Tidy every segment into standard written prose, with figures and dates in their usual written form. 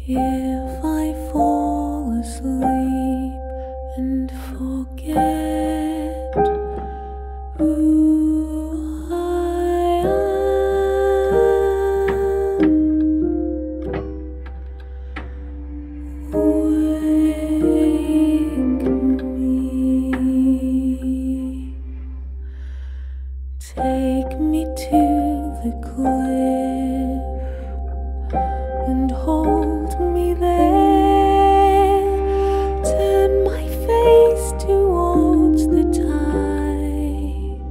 If I fall asleep and forget who I am, wake me, take me to the cliff and hold me there. Turn my face towards the tide.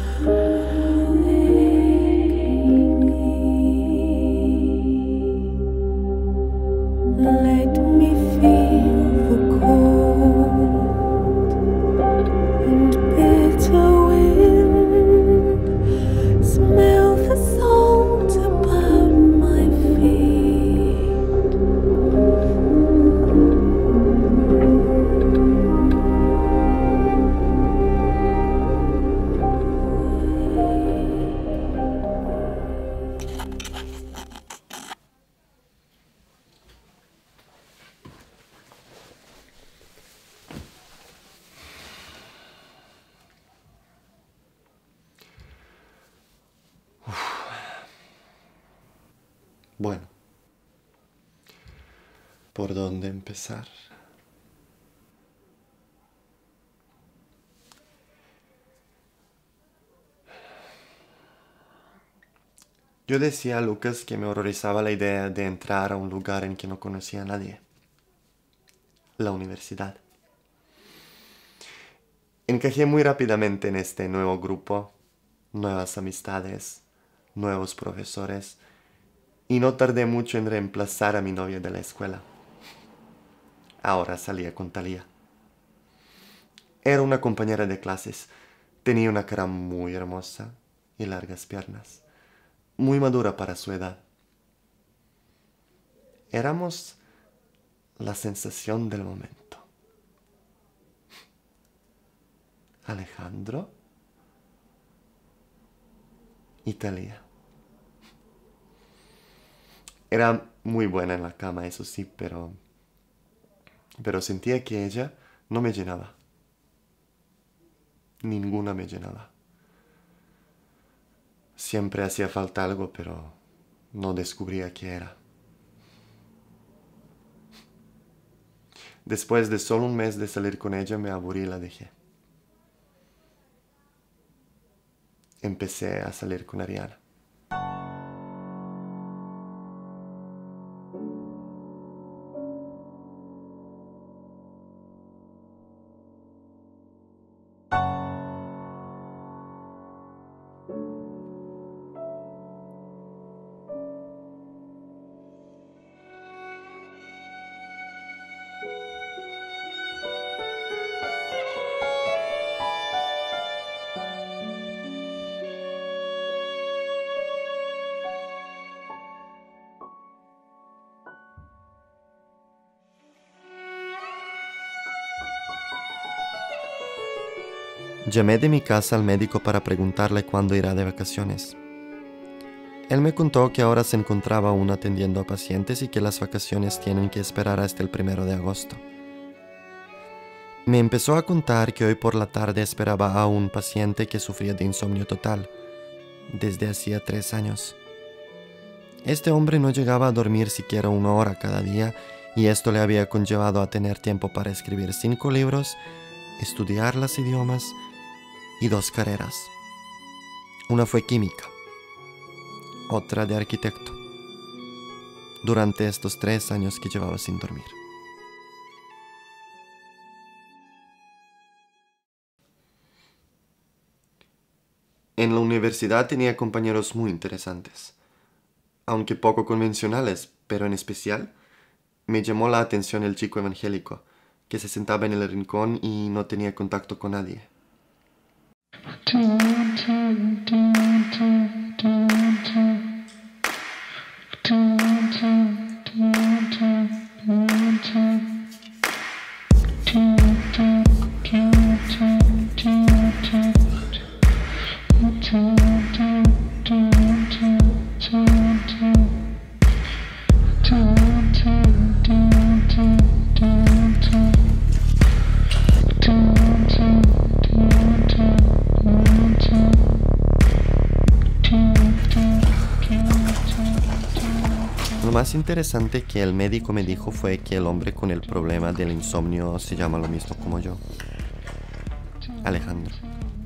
Wake me. Let me feel the cold and bitter wind. Smell the salt about my feet. Bueno, ¿por dónde empezar? Yo decía a Lucas que me horrorizaba la idea de entrar a un lugar en que no conocía a nadie. La universidad. Encajé muy rápidamente en este nuevo grupo, nuevas amistades, nuevos profesores, y no tardé mucho en reemplazar a mi novia de la escuela. Ahora salía con Thalía. Era una compañera de clases. Tenía una cara muy hermosa y largas piernas. Muy madura para su edad. Éramos la sensación del momento. Alejandro y Thalía. Era muy buena en la cama, eso sí, pero sentía que ella no me llenaba. Ninguna me llenaba. Siempre hacía falta algo, pero no descubría qué era. Después de solo un mes de salir con ella, me aburrí y la dejé. Empecé a salir con Ariana. Llamé de mi casa al médico para preguntarle cuándo irá de vacaciones. Él me contó que ahora se encontraba aún atendiendo a pacientes y que las vacaciones tienen que esperar hasta el 1 de agosto. Me empezó a contar que hoy por la tarde esperaba a un paciente que sufría de insomnio total, desde hacía 3 años. Este hombre no llegaba a dormir siquiera 1 hora cada día y esto le había conllevado a tener tiempo para escribir 5 libros, estudiar los idiomas y 2 carreras. Una fue química, otra de arquitecto, durante estos 3 años que llevaba sin dormir. En la universidad tenía compañeros muy interesantes, aunque poco convencionales, pero en especial me llamó la atención el chico evangélico, que se sentaba en el rincón y no tenía contacto con nadie. más interesante que el médico me dijo fue que el hombre con el problema del insomnio se llama lo mismo como yo, Alejandro.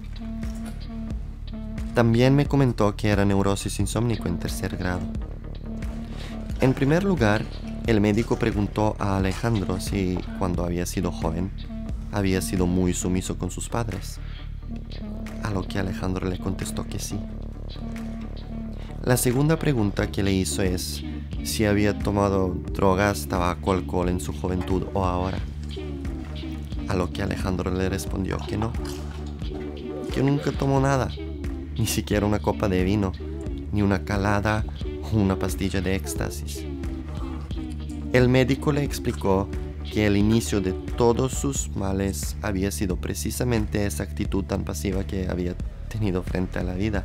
También me comentó que era neurosis insómnico en 3er grado. En primer lugar, el médico preguntó a Alejandro si, cuando había sido joven, había sido muy sumiso con sus padres, a lo que Alejandro le contestó que sí. La segunda pregunta que le hizo es si había tomado drogas, tabaco, alcohol en su juventud o ahora, a lo que Alejandro le respondió que no, que nunca tomó nada, ni siquiera una copa de vino, ni una calada o una pastilla de éxtasis. El médico le explicó que el inicio de todos sus males había sido precisamente esa actitud tan pasiva que había tenido frente a la vida.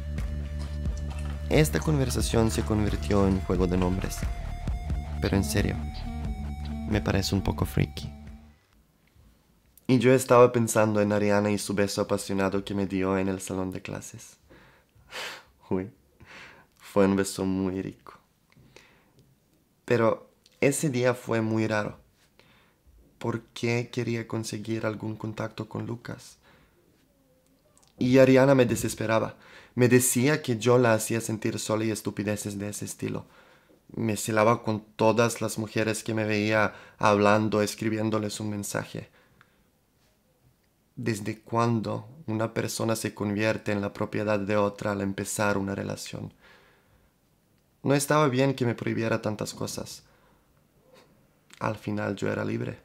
Esta conversación se convirtió en juego de nombres, pero en serio, me parece un poco freaky. Y yo estaba pensando en Ariana y su beso apasionado que me dio en el salón de clases. Uy, fue un beso muy rico. Pero ese día fue muy raro. ¿Por qué quería conseguir algún contacto con Lucas? Y Ariana me desesperaba. Me decía que yo la hacía sentir sola y estupideces de ese estilo. Me celaba con todas las mujeres que me veía hablando, escribiéndoles un mensaje. ¿Desde cuándo una persona se convierte en la propiedad de otra al empezar una relación? No estaba bien que me prohibiera tantas cosas. Al final yo era libre.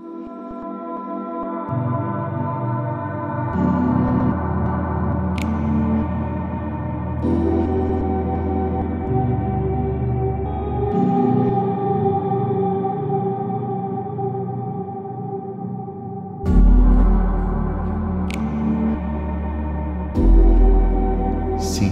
Sí.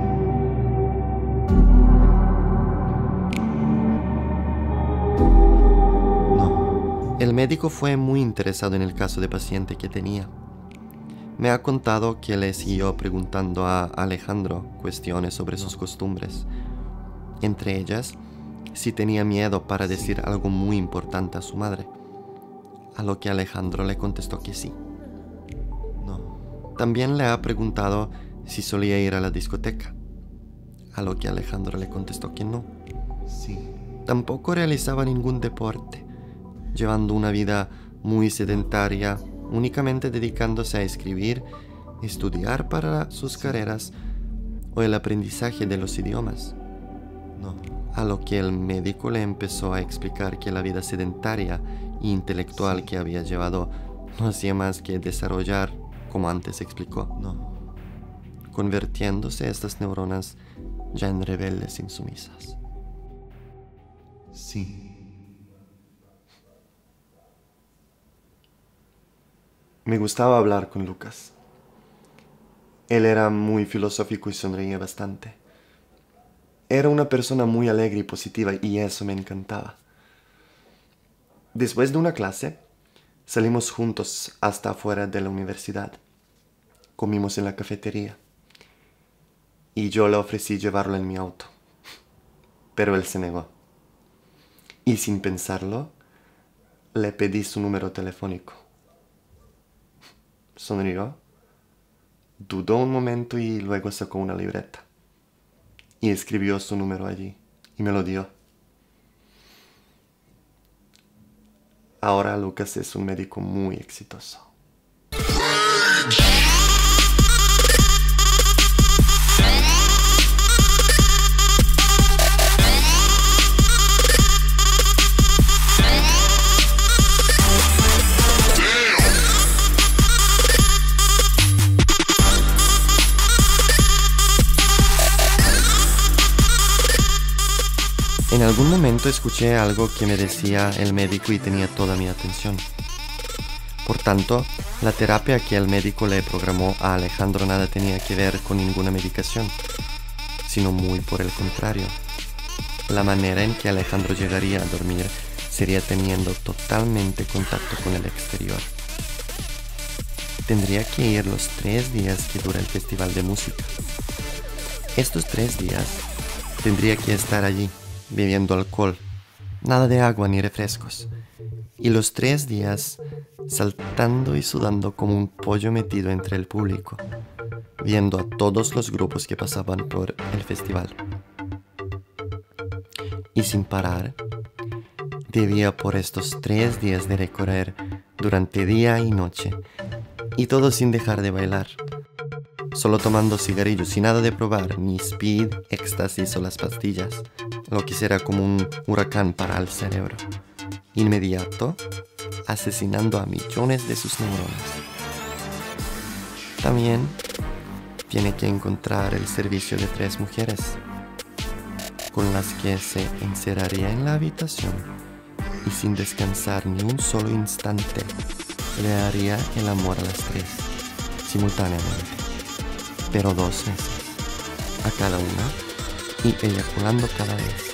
No. El médico fue muy interesado en el caso de paciente que tenía. Me ha contado que le siguió preguntando a Alejandro cuestiones sobre sus costumbres. Entre ellas, si tenía miedo para decir algo muy importante a su madre. A lo que Alejandro le contestó que sí. No. También le ha preguntado si solía ir a la discoteca. A lo que Alejandro le contestó que no. Sí. Tampoco realizaba ningún deporte, llevando una vida muy sedentaria, únicamente dedicándose a escribir, estudiar para sus carreras o el aprendizaje de los idiomas. No. A lo que el médico le empezó a explicar que la vida sedentaria e intelectual que había llevado no hacía más que desarrollar, como antes explicó, No. convirtiéndose estas neuronas ya en rebeldes insumisas. Sí. Me gustaba hablar con Lucas. Él era muy filosófico y sonreía bastante. Era una persona muy alegre y positiva y eso me encantaba. Después de una clase, salimos juntos hasta afuera de la universidad. Comimos en la cafetería. Y yo le ofrecí llevarlo en mi auto. Pero él se negó. Y sin pensarlo, le pedí su número telefónico. Sonrió, dudó un momento y luego sacó una libreta. Y escribió su número allí y me lo dio. Ahora Lucas es un médico muy exitoso. En algún momento escuché algo que me decía el médico y tenía toda mi atención. Por tanto, la terapia que el médico le programó a Alejandro nada tenía que ver con ninguna medicación, sino muy por el contrario. La manera en que Alejandro llegaría a dormir sería teniendo totalmente contacto con el exterior. Tendría que ir los 3 días que dura el festival de música. Estos 3 días tendría que estar allí, bebiendo alcohol, nada de agua ni refrescos, y los 3 días saltando y sudando como un pollo metido entre el público, viendo a todos los grupos que pasaban por el festival. Y sin parar, debía por estos 3 días de recorrer durante día y noche, y todo sin dejar de bailar, solo tomando cigarrillos y nada de probar ni speed, éxtasis o las pastillas, lo que será como un huracán para el cerebro, inmediato, asesinando a millones de sus neuronas. También tiene que encontrar el servicio de 3 mujeres, con las que se encerraría en la habitación y sin descansar ni un solo instante le haría el amor a las 3 simultáneamente, pero 2 veces a cada una y eyaculando cada vez.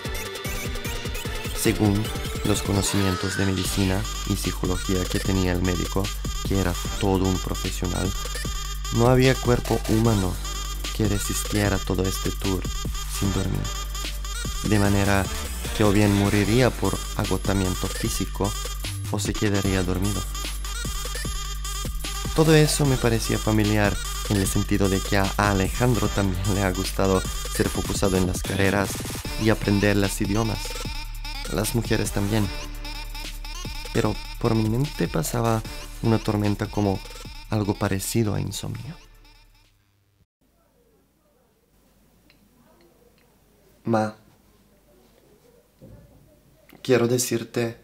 Según los conocimientos de medicina y psicología que tenía el médico, que era todo un profesional, no había cuerpo humano que resistiera todo este tour sin dormir, de manera que o bien moriría por agotamiento físico o se quedaría dormido. Todo eso me parecía familiar en el sentido de que a Alejandro también le ha gustado ser focusado en las carreras y aprender los idiomas. Las mujeres también. Pero por mi mente pasaba una tormenta como algo parecido a insomnio. Ma, quiero decirte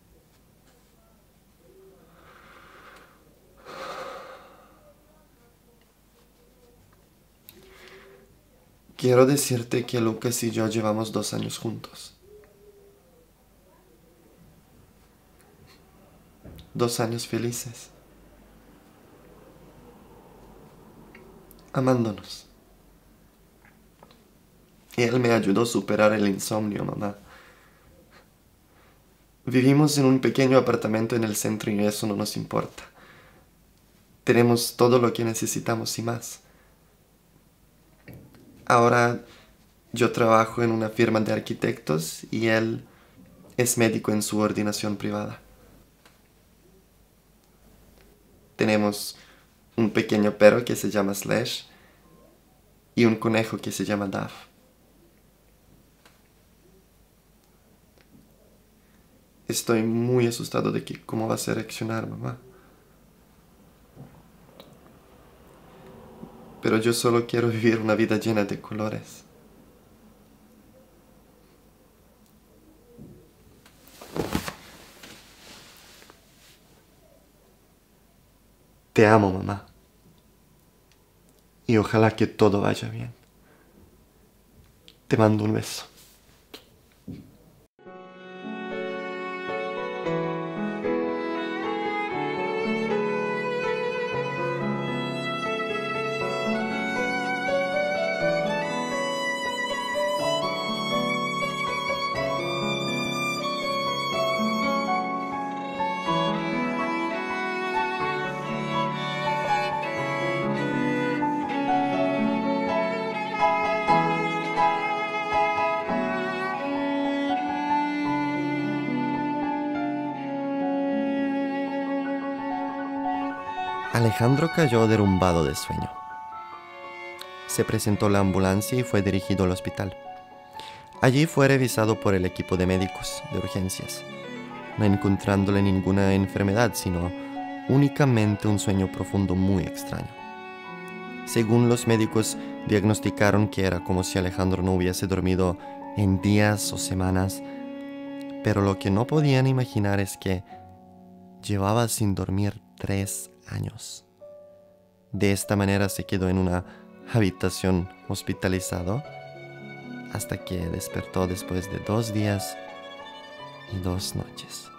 que Lucas y yo llevamos 2 años juntos. 2 años felices. Amándonos. Y él me ayudó a superar el insomnio, mamá. Vivimos en un pequeño apartamento en el centro y eso no nos importa. Tenemos todo lo que necesitamos y más. Ahora yo trabajo en una firma de arquitectos y él es médico en su ordinación privada. Tenemos un pequeño perro que se llama Slash y un conejo que se llama Duff. Estoy muy asustado de que cómo vas a reaccionar, mamá. Pero yo solo quiero vivir una vida llena de colores. Te amo, mamá. Y ojalá que todo vaya bien. Te mando un beso. Alejandro cayó derrumbado de sueño. Se presentó la ambulancia y fue dirigido al hospital. Allí fue revisado por el equipo de médicos de urgencias, no encontrándole ninguna enfermedad, sino únicamente un sueño profundo muy extraño. Según los médicos, diagnosticaron que era como si Alejandro no hubiese dormido en días o semanas, pero lo que no podían imaginar es que llevaba sin dormir 3 años. De esta manera se quedó en una habitación hospitalizado hasta que despertó después de 2 días y 2 noches.